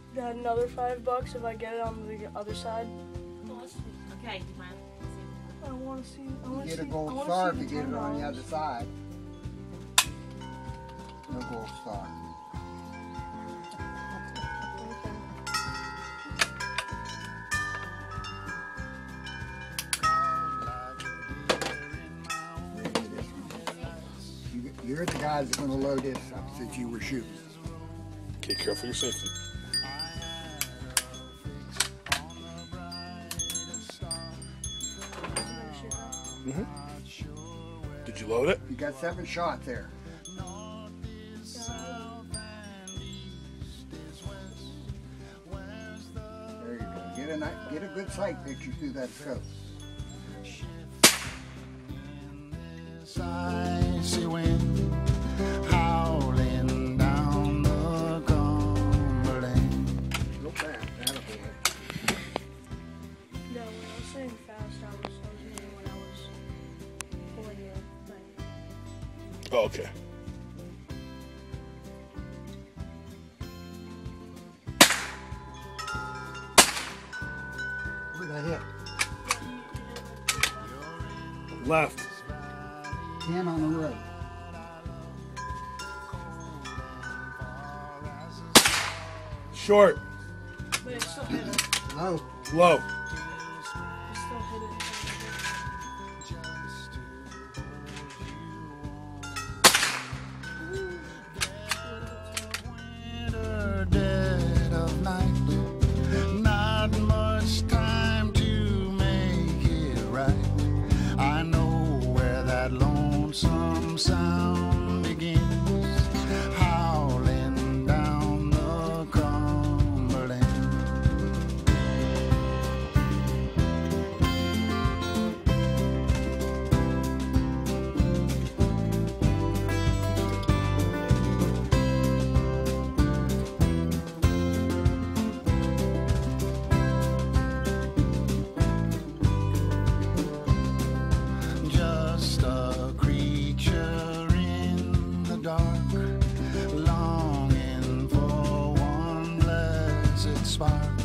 Got another $5 if I get it on the other side. Okay, I want to see. You get a gold star if you get it on the other side. No gold star. You're the guys that are going to load this up since you were shooting. Okay, careful your safety. Did you load it? You got 7 shots there. There you go. Get a good sight picture through that scope. Icy wind howling down the Cumberland. Look back, that'll be it. Yeah, when I was saying fast, I was meaning when I was pulling the thing. Oh, okay. Where'd I hit? Left. 10 on the road. Short. But it still hit it. Low. Low. It still hit it. Dead of night, not much time to make it right. I know where that lonesome sound begins, howling down the Cumberland. Just a creature in the dark, longing for one blessed spark.